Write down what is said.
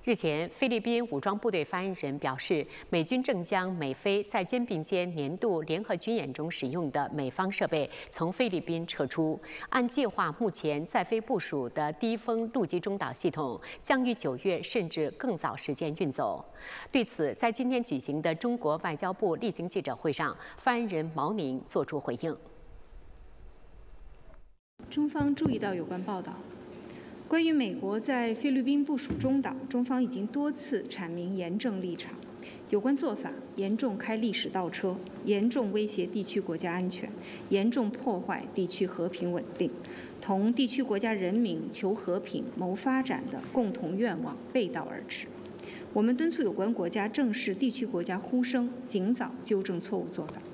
日前，菲律宾武装部队发言人表示，美军正将美菲在肩并肩年度联合军演中使用的美方设备从菲律宾撤出。按计划，目前在菲部署的低风陆基中导系统将于9月甚至更早时间运走。对此，在今天举行的中国外交部例行记者会上，发言人毛宁作出回应。 中方注意到有关报道。关于美国在菲律宾部署中导，中方已经多次阐明严正立场。有关做法严重开历史倒车，严重威胁地区国家安全，严重破坏地区和平稳定，同地区国家人民求和平、谋发展的共同愿望背道而驰。我们敦促有关国家正视地区国家呼声，尽早纠正错误做法。